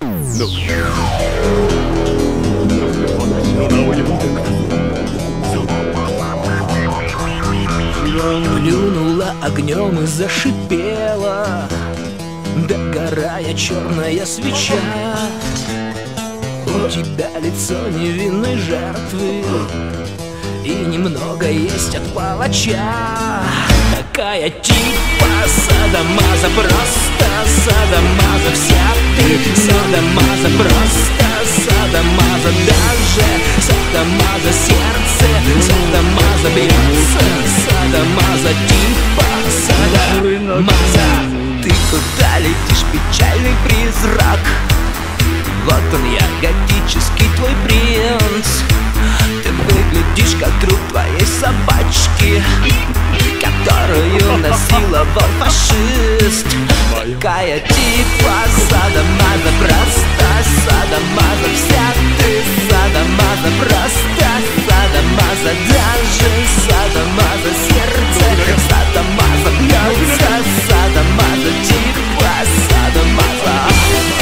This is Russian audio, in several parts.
Плюнула огнем и зашипела, догорая черная свеча. У тебя лицо невинной жертвы, и немного есть от палача. Такая типа садомаза, просто садомаза, вся ты садомаза, просто садомаза, даже садомаза, сердце садомаза бьется, садомаза, типа садомаза. Ты куда летишь, печальный призрак? Вот он я, готический твой принц. Ты выглядишь как труп твоей собачки, которую насиловал фашист. Такая типа садомаза, просто садомаза, вся ты садомаза, просто садомаза, даже садомаза, сердце садомаза бьется, садомаза, типа садомаза.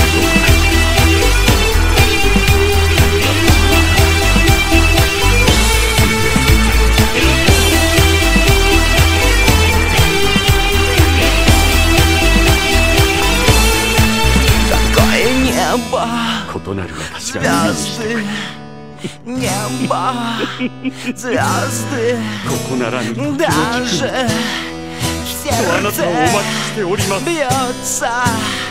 Звезды, небо, звезды, даже сердце бьется.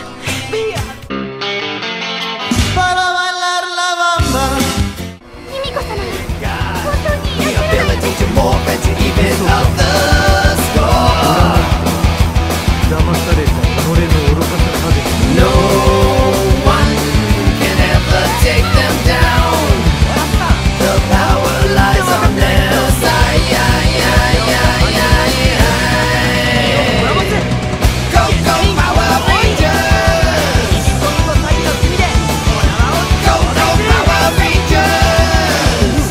Take them down. The power lies on their side. Go, go, Power Rangers. Go, go, Power Rangers.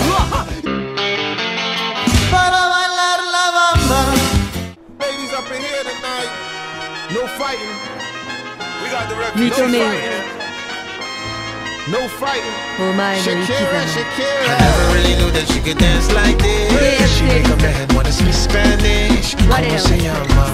Para bailar la bamba. Ladies up in here tonight. No fighting. We got the record. No fighting. No fighting. Shakira, Shakira. I never really knew that she could dance like this. She make a man wanna speak Spanish. Como se llama?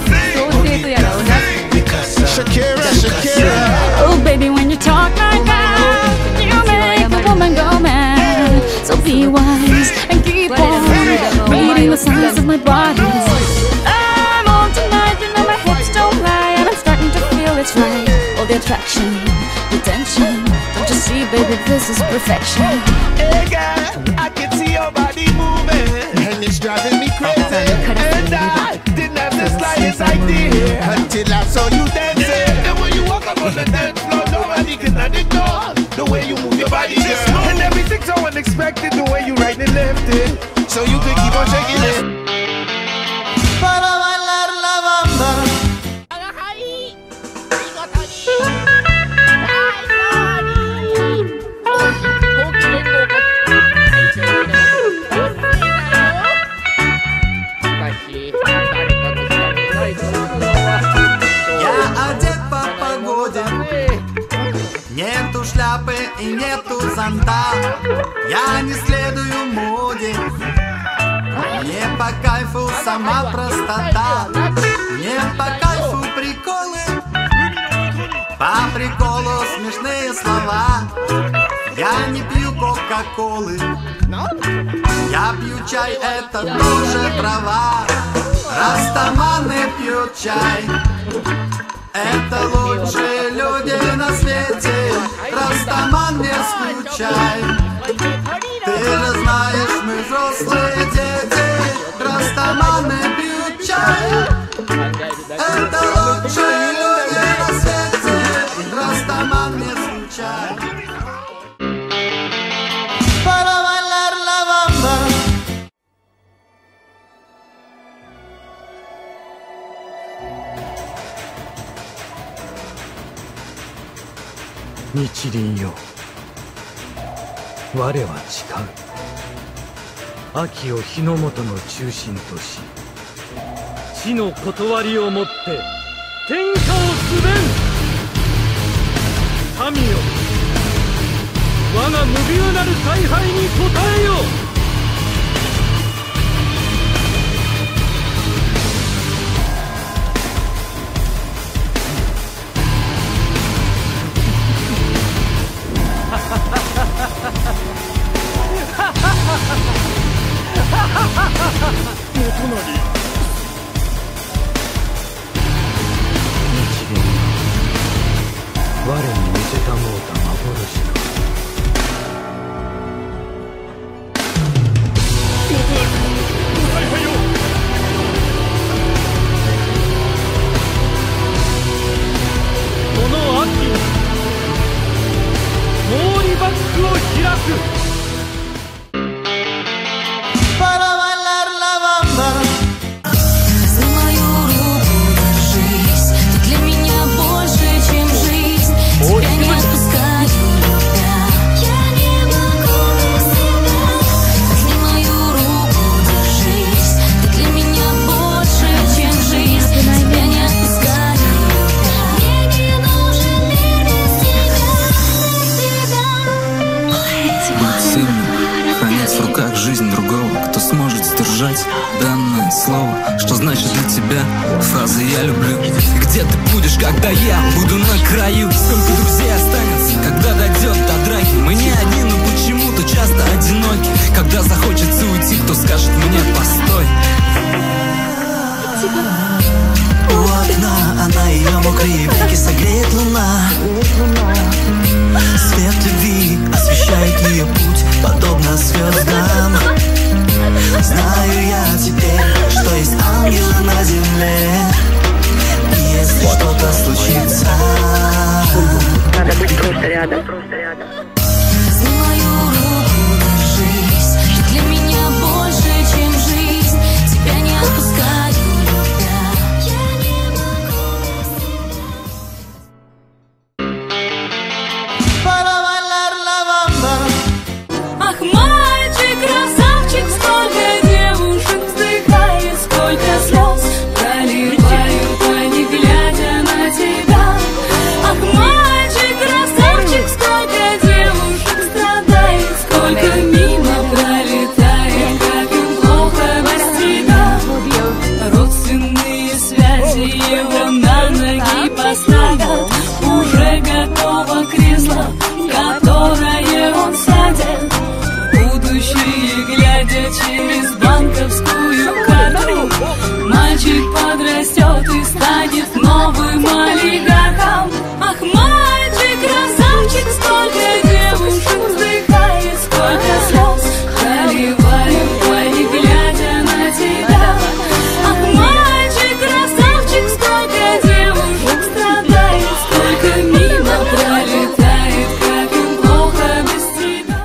Shakira, Shakira. Oh baby, when you talk like that, you make a woman go mad. So be wise and keep on reading the signs of my body. I'm on tonight, you know my hips don't lie, and I'm starting to feel it's right. All the attraction, the tension. Don't you see, baby, this is perfection. Hey girl, I can see your body moving, and it's driving me crazy. And I didn't have the slightest idea until I saw you dancing. And when you walk up on the dance floor, nobody can ignore the way you move your body, girl. And everything's so unexpected, the way you right and left it, so you could keep on shaking it. Para bailar la bamba. Я одет по погоде, нету шляпы и нету зонта. Я не следую моде, мне по кайфу сама простота. Мне по кайфу приколы, по приколу смешные слова. Я не пью кока-колы, я пью чай, это тоже трава. Растаманы пьют чай, это лучшие люди на свете. Растаман, не скучай, ты же знаешь, мы взрослые дети. Растаманы пьют чай, это лучшие люди на свете. Растаман, не скучай. Para bailar la bamba. Nichirinよ、我は誓う。秋を日の本の中心とし、地の断りをもって天下をすべん。民よ、 我が無ビューなる采配に応えよ。我に見せたもうた幻か。この秋に毛利幕府を開く。 Жизнь другого, кто сможет сдержать данное слово. Что значит для тебя фраза «я люблю»? И где ты будешь, когда я буду на краю? Сколько друзей останется, когда дойдет до драки? Мы не одни, но почему-то часто одиноки. Когда захочется уйти, кто скажет мне «постой»? У окна она, ее мокрые веки согреет луна. Свет любви освещает ее путь, подобно звездам. Знаю я теперь, что есть ангелы на земле. И если что-то случится, надо быть просто рядом. за мою руку держись. Ты для меня больше, чем жизнь. Тебя не отпускаю, любя. Я не могу без тебя. Ах, мальчик, красавчик, сколько девушек вздыхает, сколько слез проливают они, глядя на тебя. Ах, мальчик, красавчик, сколько девушек страдает, сколько мимо пролетает, как им плохо без тебя. Родственные связи его на ноги поставят, уже готово кресло, в которое он сядет. Будущее, глядя через банковскую карту, мальчик подрастет и станет новым олигархом. Ах, мальчик, красавчик, сколько девушек вздыхает, сколько слез проливают они, глядя на тебя. Ах, мальчик, красавчик, сколько девушек страдает, сколько мимо пролетает, как им плохо без тебя.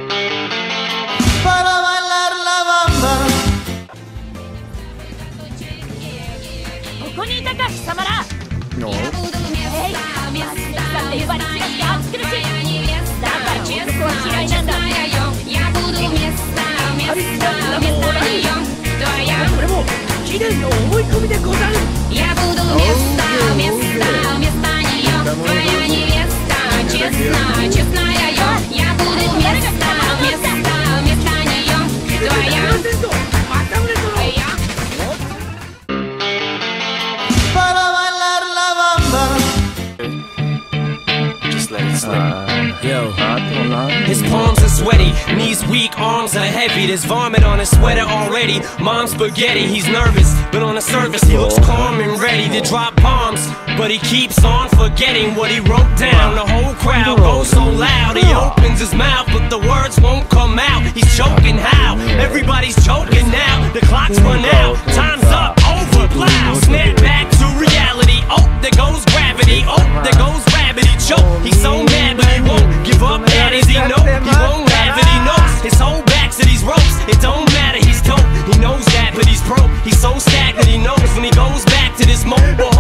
His palms are sweaty, knees weak, arms are heavy. There's vomit on his sweater already. Mom's spaghetti, he's nervous, but on the surface he looks calm and ready to drop bombs. But he keeps on forgetting what he wrote down. The whole crowd goes so loud, he opens his mouth, but the words won't come out. He's choking how? Everybody's choking now. The clock's run out, time's up, over, loud. Snap back to reality. Oh, there goes gravity. Oh, there goes gravity. Choke. He's so mad, but he won't give up. Mad as he know, he won't have it. He knows his whole back to these ropes. It don't matter, he's dope. He knows that, but he's broke. He's so stagnant, he knows when he goes back to this mobile